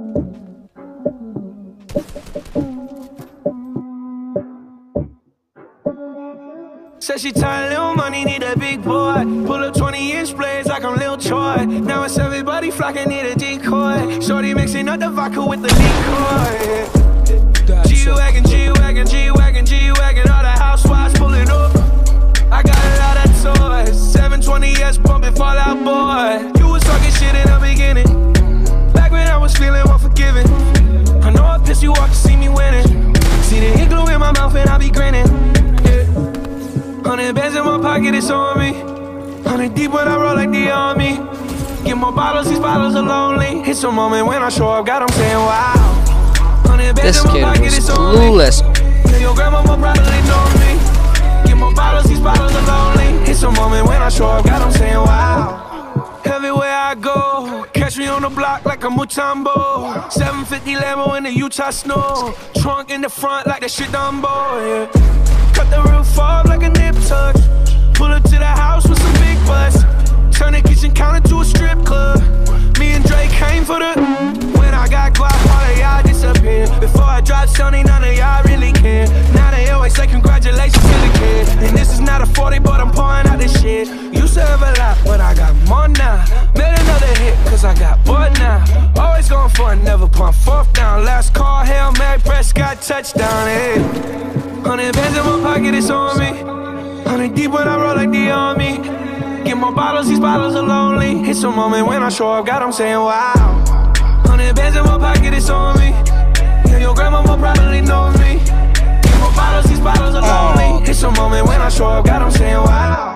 Said she tired, little money, need a big boy. Pull up 20-inch blades like I'm Lil Troy. Now it's everybody flocking, need a decoy. Shorty mixing up the vodka with the decoy. G-Wagon, G-Wagon, G-Wagon, G-Wagon. All the housewives pulling up. I got a lot of toys. 720S pumping Fallout Boy. You was talking shit in the beginning, back when I was feeling unforgiving. I know I pissed you off to see me winning. See the ink glue in my mouth and I be grinning. 100 bands in my pocket, it's on me. 100 deep when I roll like the army. Get more bottles, these bottles are lonely. It's a moment when I show up, God, I'm saying wow. 100 bands in my pocket, it's on me. Your grandma will probably know me. Get more bottles, these bottles are lonely. It's a moment when I show up, God, I'm saying wow. Everywhere I go, catch me on the block like a Mutombo. 750 Lambo in the Utah snow. Trunk in the front like that shit Dumbo, yeah. Cut the roof off like a nip tuck. Pull up to the house with some big butts. Turn the kitchen counter to a strip club. Me and Drake came for the. When I got guap, all of y'all disappear. Before I dropped Sony, none of y'all really care. Now they always say congratulations to the kid. And this is not a 40, but I'm pouring out this shit. Used to have a lot, but I got more now. Made another hit, cause I got bored now. Always going for it, never pump fourth down. Last call, Hail Mary, Prescott, touchdown, hey. 100 bands in my pocket, it's on me. 100 deep when I roll like the army. Get more bottles, these bottles are lonely. It's a moment when I show up, God, I'm saying wow. 100 bands in my pocket, it's on me. Yeah, your grandma will probably know me. Get more bottles, these bottles are lonely. It's a moment when I show up, God, I'm saying wow.